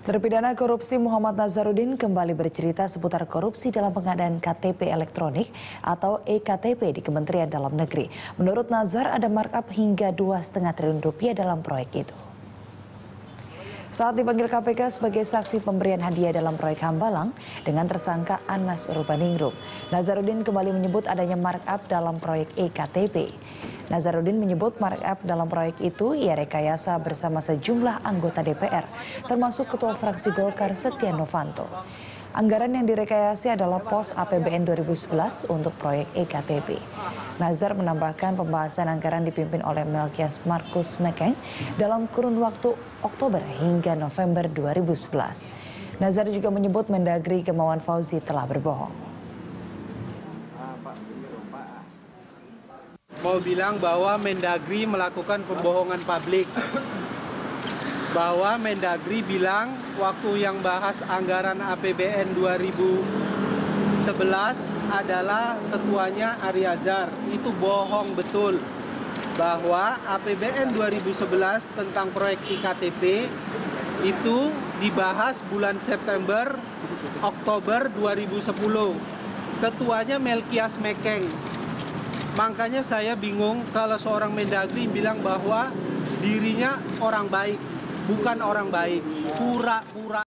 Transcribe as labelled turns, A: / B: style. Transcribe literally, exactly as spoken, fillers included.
A: Terpidana korupsi Muhammad Nazarudin kembali bercerita seputar korupsi dalam pengadaan K T P elektronik atau E K T P di Kementerian Dalam Negeri. Menurut Nazar ada markup hingga dua koma lima triliun rupiah dalam proyek itu. Saat dipanggil K P K sebagai saksi pemberian hadiah dalam proyek Hambalang dengan tersangka Anas Urbaningrum, Nazarudin kembali menyebut adanya markup dalam proyek E K T P. Nazarudin menyebut markup dalam proyek itu ia rekayasa bersama sejumlah anggota D P R, termasuk Ketua Fraksi Golkar Setia Novanto. Anggaran yang direkayasa adalah pos A P B N dua ribu sebelas untuk proyek E K T P. Nazar menambahkan pembahasan anggaran dipimpin oleh Melkias Markus Mekeng dalam kurun waktu Oktober hingga November dua ribu sebelas. Nazar juga menyebut Mendagri Gamawan Fauzi telah berbohong.
B: Mau bilang bahwa Mendagri melakukan pembohongan publik. Bahwa Mendagri bilang waktu yang bahas anggaran A P B N dua ribu sebelas adalah ketuanya Ari Azhar. Itu bohong betul. Bahwa A P B N dua ribu sebelas tentang proyek E K T P itu dibahas bulan September, Oktober dua ribu sepuluh. Ketuanya Melkias Mekeng. Makanya saya bingung kalau seorang Mendagri bilang bahwa dirinya orang baik, bukan orang baik, pura-pura.